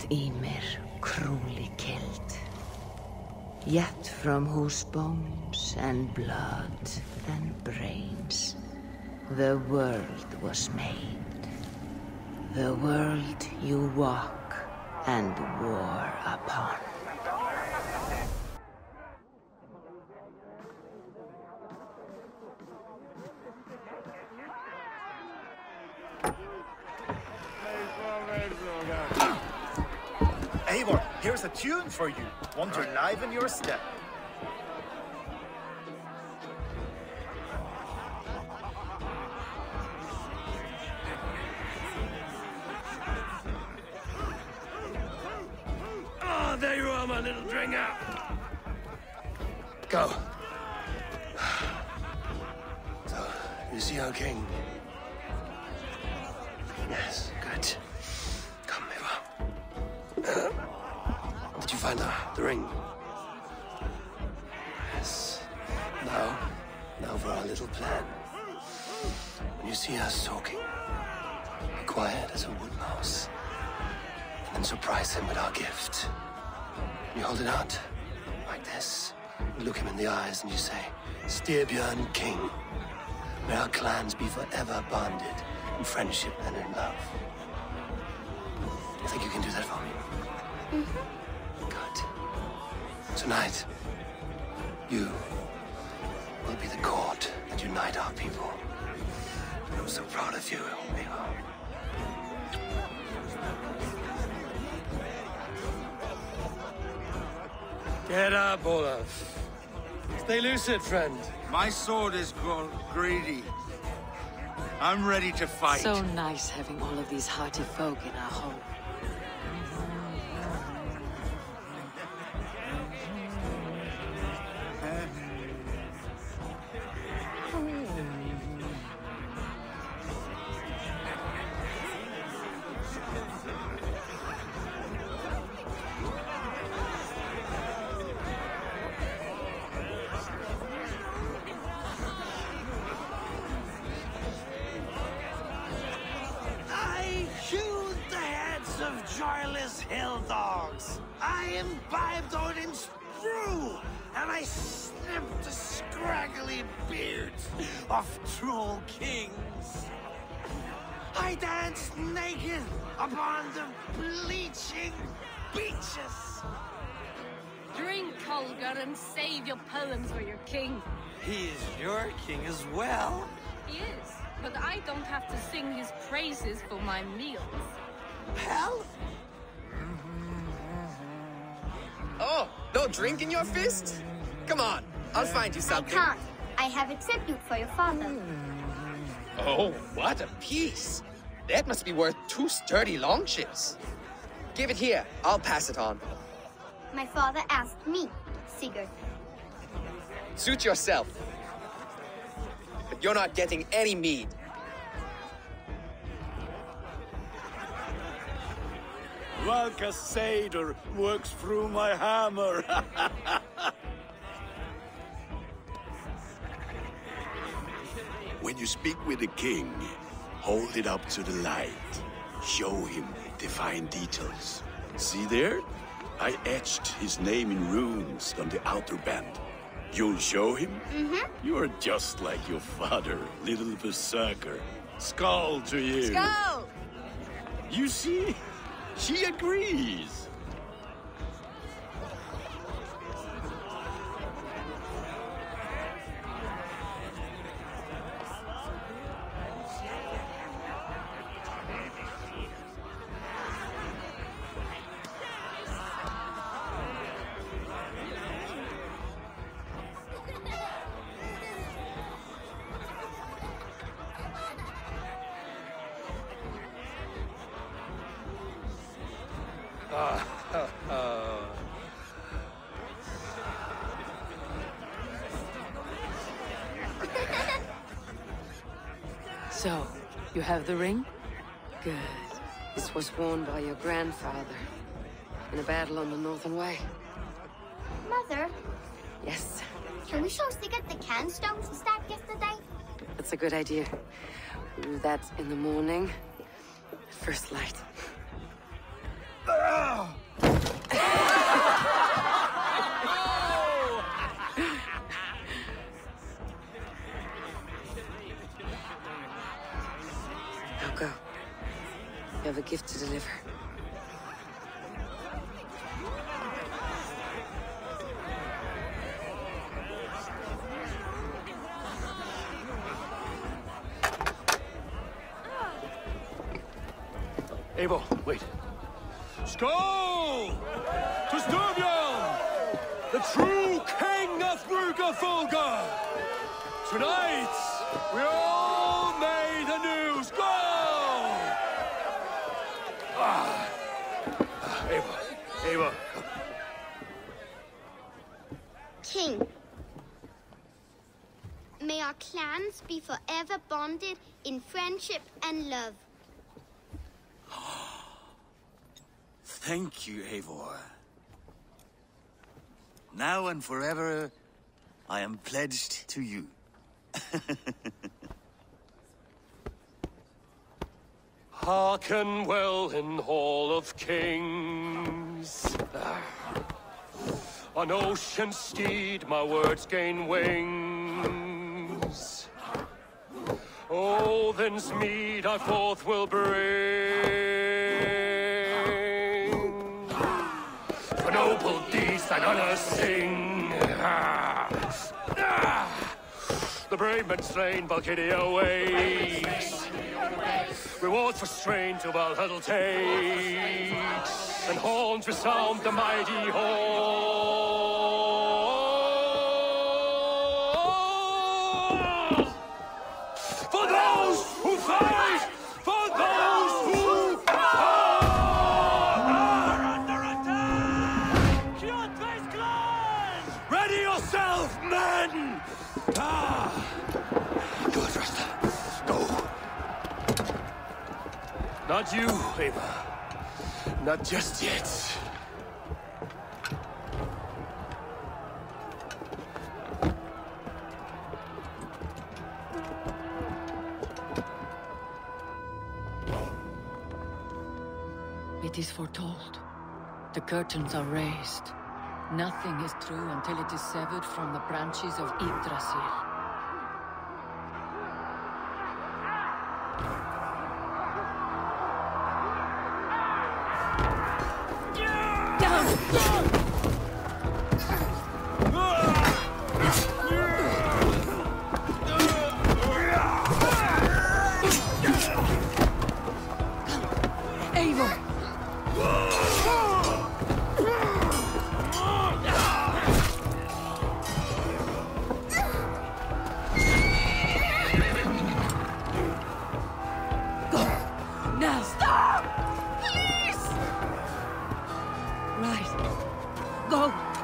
Ymir cruelly killed, yet from whose bones and blood and brains the world was made. The world you walk and war upon. Eivor, here's a tune for you. Want to liven your step. Oh, there you are, my little dringer. Go. So, you see our king? Yes, good. Come, Eivor. Did you find the ring? Yes. Now for our little plan. When you see us talking, be quiet as a wood mouse, and then surprise him with our gift. You hold it out, like this. You look him in the eyes and you say, Styrbjörn King, may our clans be forever bonded in friendship and in love. You think you can do that for me? Mm-hmm. Good. Tonight, you will be the cord that unite our people. I'm so proud of you, Eivor. Get up, Olaf. Stay lucid, friend. My sword is called Greedy. I'm ready to fight. So nice having all of these hearty folk in our home. Joyless hill dogs. I imbibed Odin's brew, and I snipped the scraggly beards of troll kings. I danced naked upon the bleaching beaches. Drink, Holger, and save your poems for your king. He is your king as well. He is, but I don't have to sing his praises for my meals. Hell? Oh, no drink in your fist? Come on, I'll find you something. I can't. I have a tribute for your father. Oh, what a piece. That must be worth 2 sturdy longships. Give it here, I'll pass it on. My father asked me, Sigurd. Suit yourself. But you're not getting any mead. Valka Seder works through my hammer. When you speak with the king, hold it up to the light. Show him the fine details. See there? I etched his name in runes on the outer band. You'll show him? Mm-hmm. You are just like your father, little berserker. Skull to you. Skull! You see? She agrees. So, you have the ring? Good. This was worn by your grandfather in a battle on the Northern Way. Mother, Yes, can we show Sigurd the canstones we stacked yesterday? that's a good idea. We'll do that in the morning, at first light. Now go. You have a gift to deliver. Eivor, wait. Skål! To Styrbjörn, the true king of Brugge-Folga! Tonight, we all made anew. Skål! Eivor. King, may our clans be forever bonded in friendship and love. Thank you, Eivor. Now and forever, I am pledged to you. Hearken well in Hall of Kings. On ocean steed, my words gain wings. Odin's mead I forth will bring. For noble deeds thine honor sing. The brave men slain, Valkyria waits. Rewards for strain to Valhalla takes. And horns resound the mighty hall. For those who fight! For those who fight! Are under attack! Ready yourself, men! Go, Thruster. Go. Not you, Eivor. Not just yet. It is foretold. The curtains are raised. Nothing is true until it is severed from the branches of Yggdrasil. Now stop! Please! Right. Go!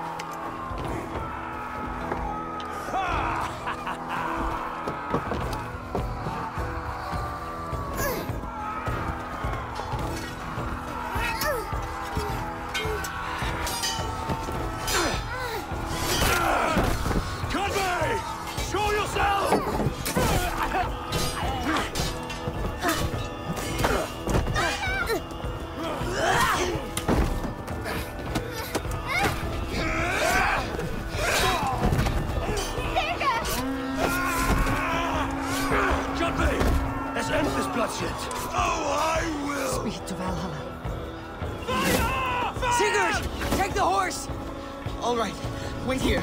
Conway! Show yourself! Conway! Let's end this bloodshed! Oh, I will! Speed to Valhalla. Sigurd! Take the horse! All right, wait here.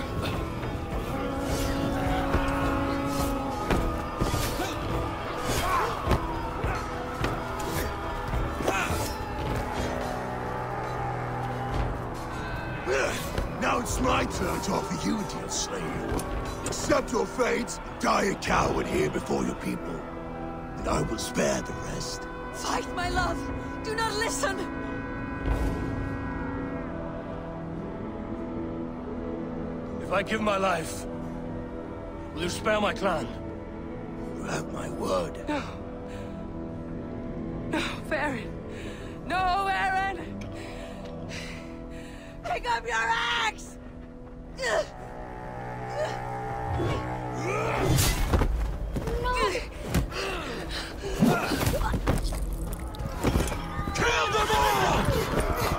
Now it's my turn to offer you a deal, slave. Accept your fate, die a coward here before your people, and I will spare the rest. Fight, my love! Do not listen! If I give my life, will you spare my clan? You have my word. No. No, Farron! No, Aaron! Pick up your axe! Kill them all!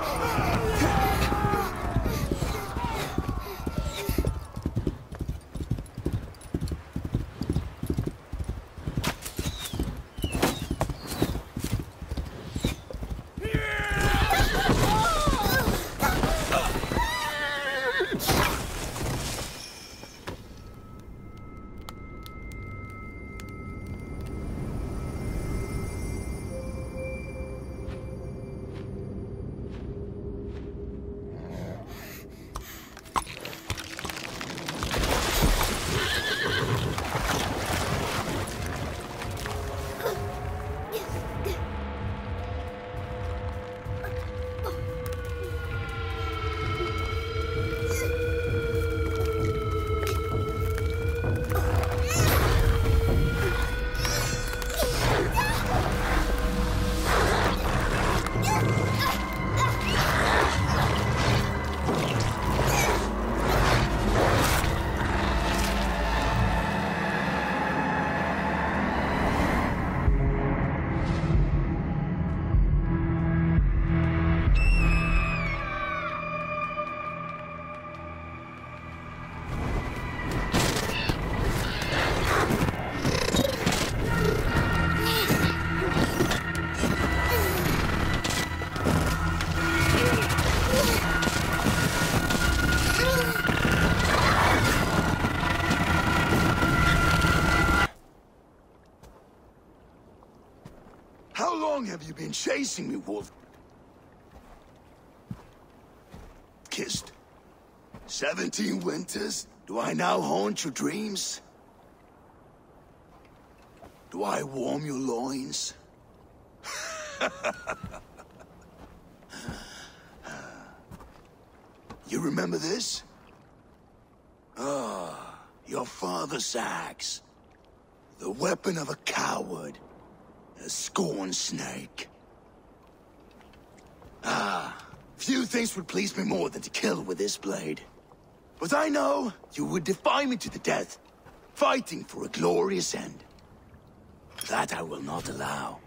long have you been chasing me, Wolf? Kissed. 17 winters? Do I now haunt your dreams? Do I warm your loins? You remember this? Ah, your father's axe. The weapon of a coward. A scorned snake. Ah, few things would please me more than to kill with this blade. But I know you would defy me to the death, fighting for a glorious end. That I will not allow.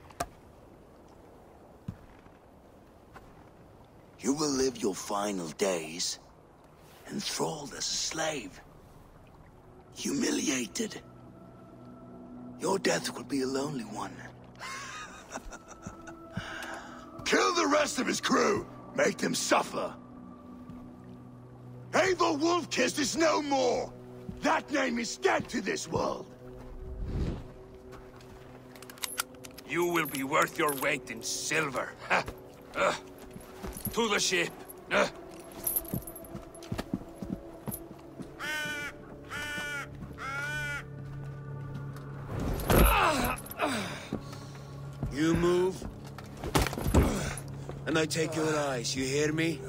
You will live your final days enthralled as a slave. Humiliated. Your death will be a lonely one. Kill the rest of his crew! Make them suffer! Eivor Wolf-Kissed is no more! That name is dead to this world! You will be worth your weight in silver. To the ship. You move, and I take your eyes, you hear me?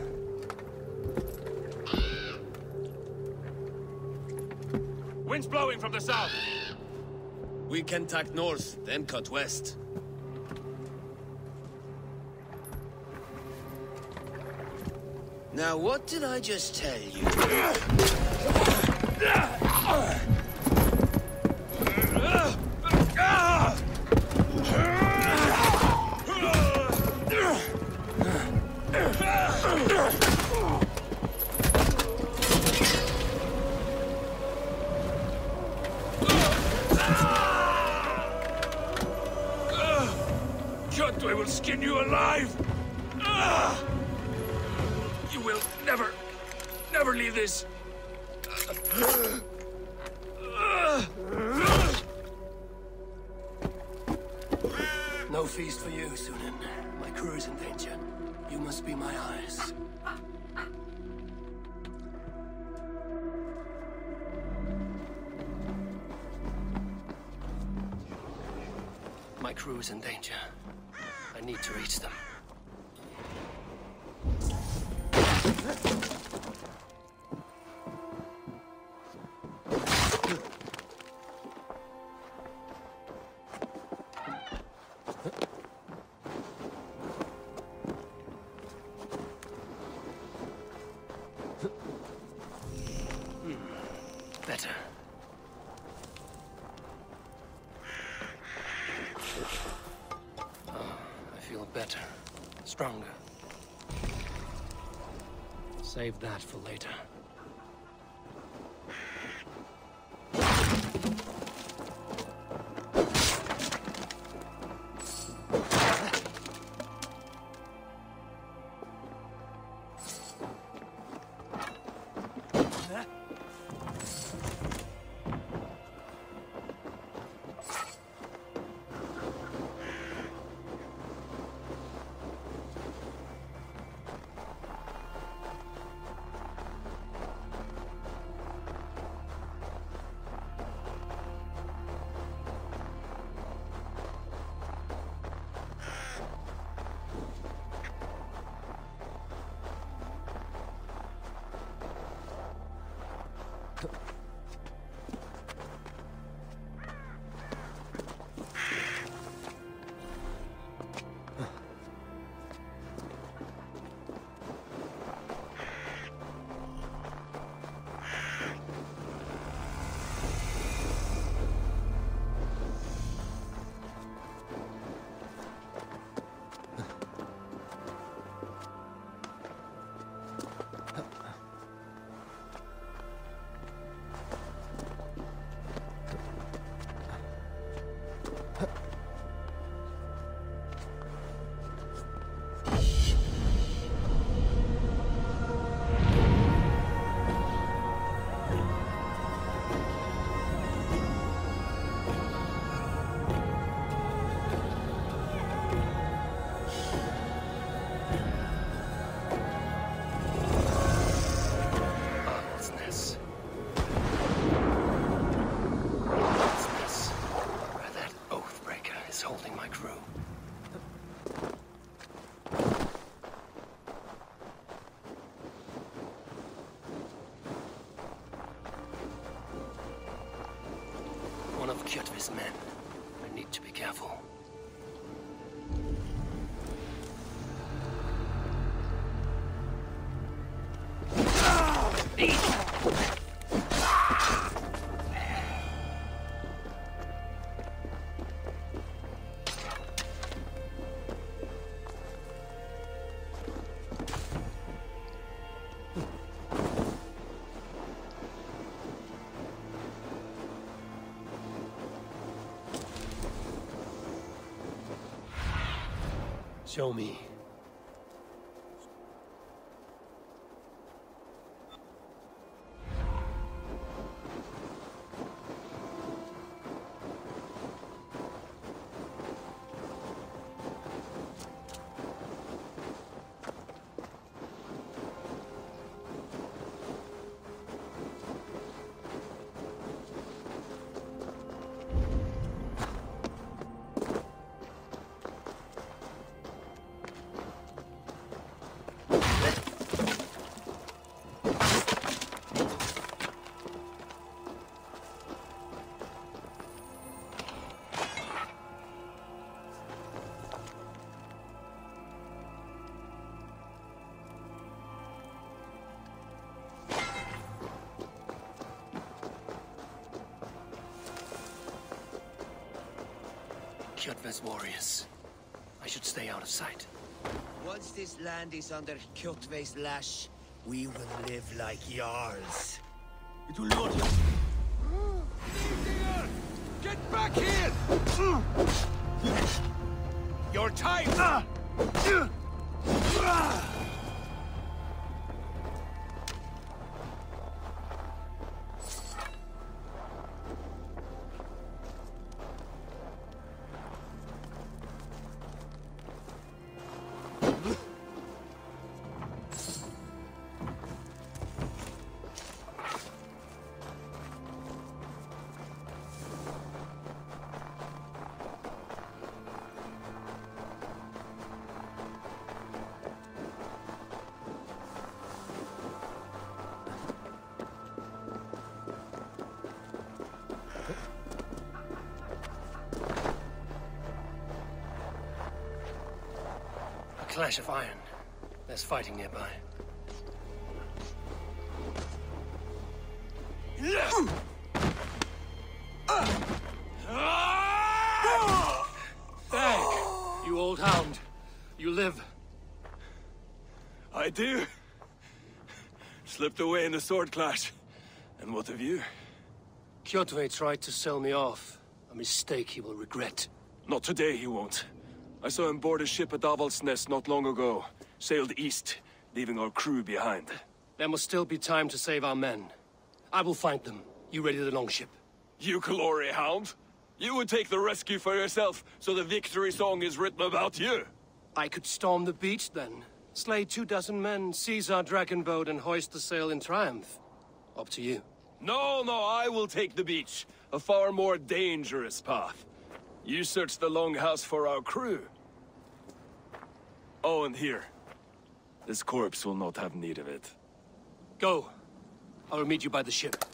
Wind's blowing from the south. We can tack north, then cut west. Now, what did I just tell you? Kjotve will skin you alive! You will never leave this. No feast for you, Sunan. My crew is in danger. You must be my eyes. My crew is in danger. I need to reach them. Better. I feel better. Stronger. Save that for later. of Kjotve's men. I need to be careful. Show me. Kjotve's warriors. I should stay out of sight. Once this land is under Kjotve's lash, we will live like Jarls. It will not. Get back here! Your time! Clash of iron. There's fighting nearby. Dag, you old hound. You live. I do. Slipped away in the sword clash. And what of you? Kjotve tried to sell me off. A mistake he will regret. Not today, he won't. I saw him board a ship at Avaldsnes not long ago. Sailed east, leaving our crew behind. There must still be time to save our men. I will find them. You ready the longship? You glory hound? You would take the rescue for yourself, so the victory song is written about you. I could storm the beach then. Slay 24 men, seize our dragon boat and hoist the sail in triumph. Up to you. No, I will take the beach. A far more dangerous path. You search the longhouse for our crew. Oh, and here. This corpse will not have need of it. Go. I will meet you by the ship.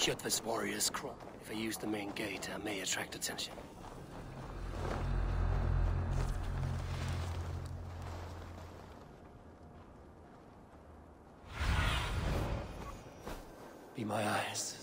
Kjotve's warriors crawl. If I use the main gate, I may attract attention. Be my eyes.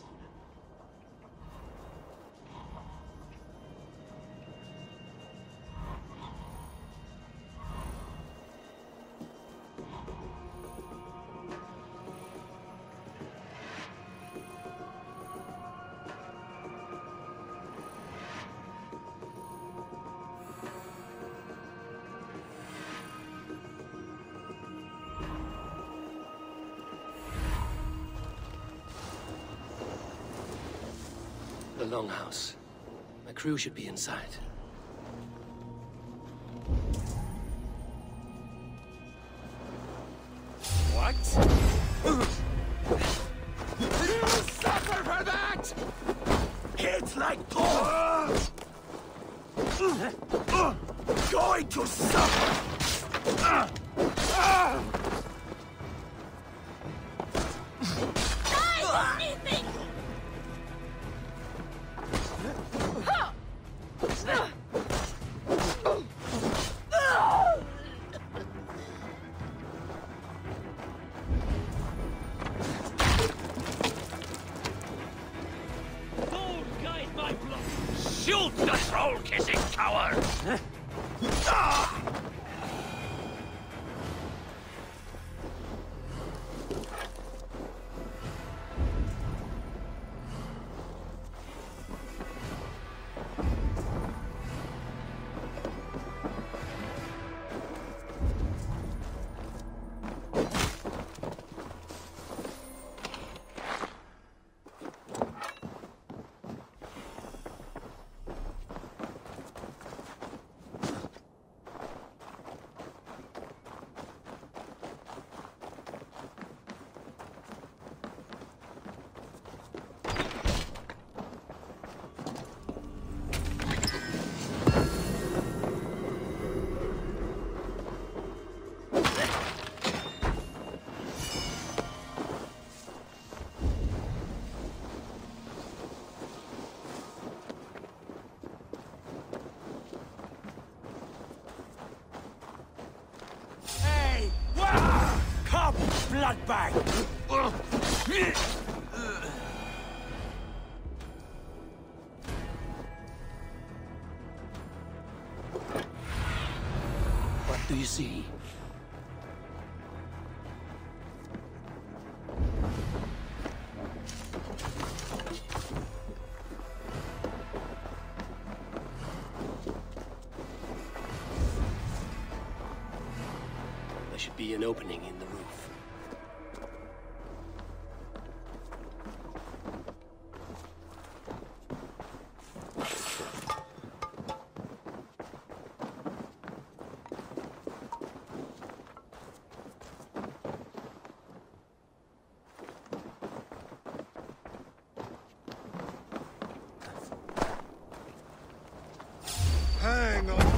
The Longhouse. My crew should be inside. What? You suffer for that! It's like gold! Going to suffer! Shoot the troll-kissing coward! Bloodbag! What do you see? There should be an opening in the roof. Hang on.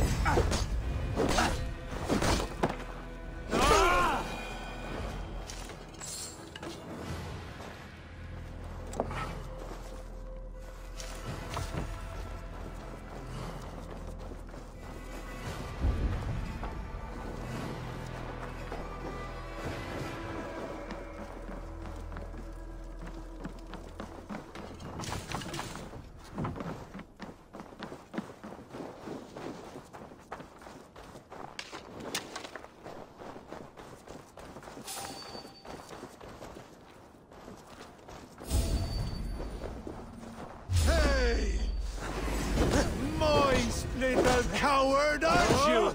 Little coward, aren't you?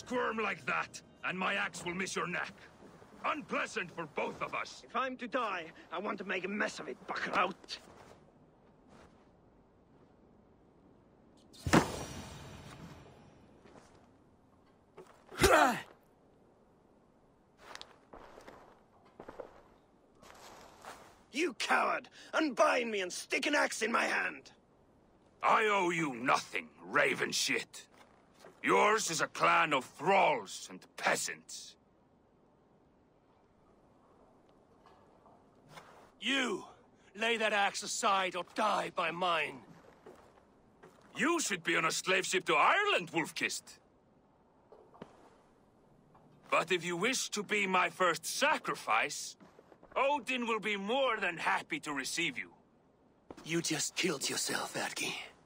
squirm like that, and my axe will miss your neck. Unpleasant for both of us. If I'm to die, I want to make a mess of it, Buckraut. You coward! Unbind me and stick an axe in my hand! I owe you nothing, raven shit. Yours is a clan of thralls and peasants. You! Lay that axe aside or die by mine. You should be on a slave ship to Ireland, Wolf-Kissed. But if you wish to be my first sacrifice, Odin will be more than happy to receive you. You just killed yourself, Atki.